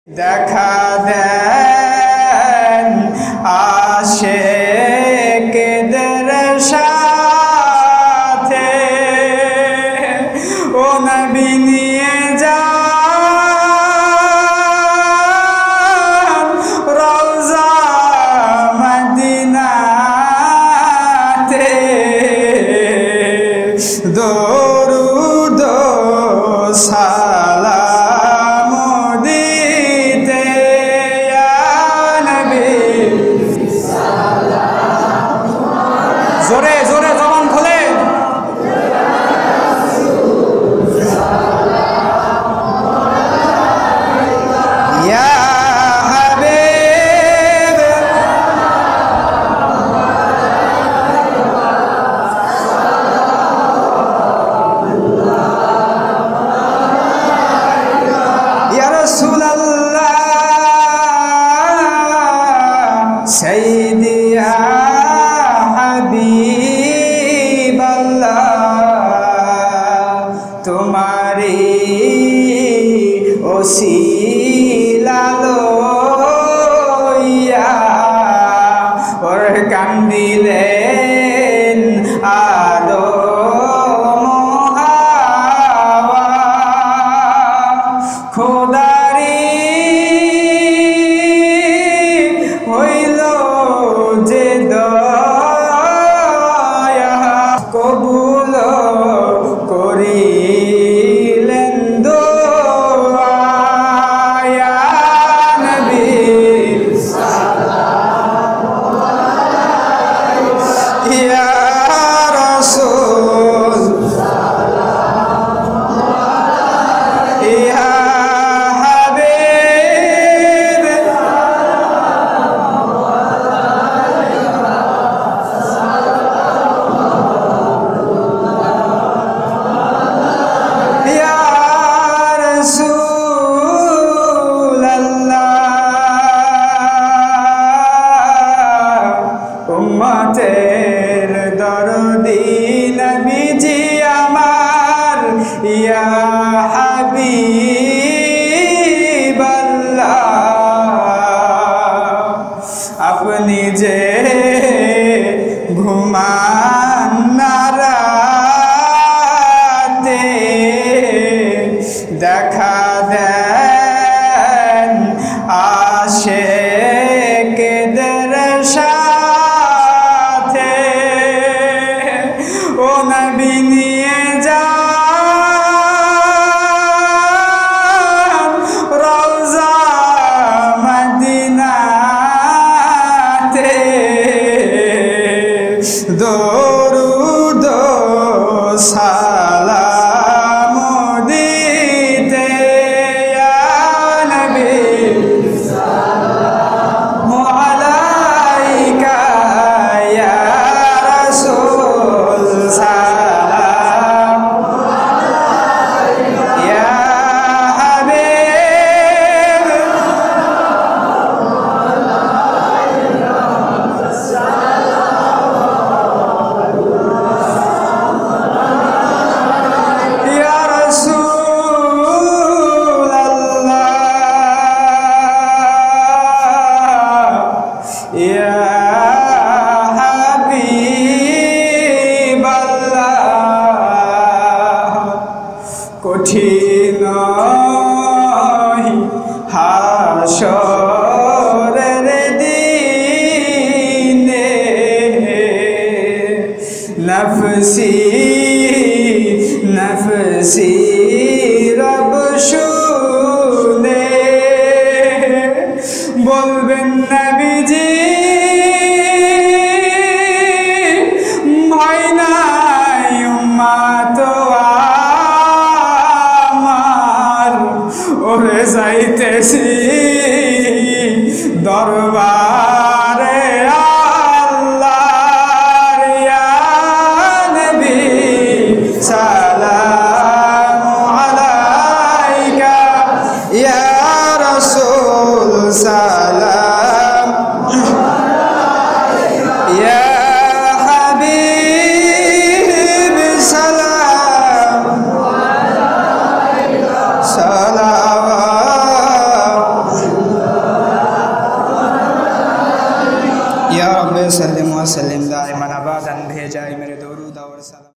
দেখা দেন আশিকদের সাথে ও নবী নিয়ে যান রওজা মদিনাতে দরুদ সালাম দিতে ইয়া নবী জোরে জোরে জবান খোলে ইয়া হাবিব ইয়া রাসূলুল্লাহ সাইয়্যিদিয়া হাবিবাল্লাহ তোমারি ওসিলা লইয়া ওর কান্দিলেন আদম হাওয়া খোদারি হইল যে দয়া কবুল করিলেন দোয়া ইয়া নবী ইয়া রাসূল ইয়া হাবিব ইয়া রাসূলুল্লাহ উম্মতের দরদি নবীজি আমার ইয়া হাবিবাল্লাহ আপনি যে ঘুমান না রাতে দেখা দেন আশিকদের সাথে ও নবী নিয়ে যান রওজা মদিনাতে দরুদ সালাম দিতে ইয়া নবী সালামু আলাইকা ইয়া রাসূল সালাম ইয়া হাবিব ইয়া রাসূলুল্লাহ ইয়া হাবিবাল্লাহ কঠিন হাসরের দিনে নফসি নফসি রব শুনে বলবেন নবীজি ভয় নাই উম্মত আমার ওরে যাইতেছি দরবারে আল্লাহর ইয়া নবী সালামু আলাইকা ইয়া রাসূল সালাম ইয়া হাবিব সালাম সালাম या रब्बे सल्लिम व सल्लिम दाइमन अबादन भेजा मेरे दरूद और सलाम।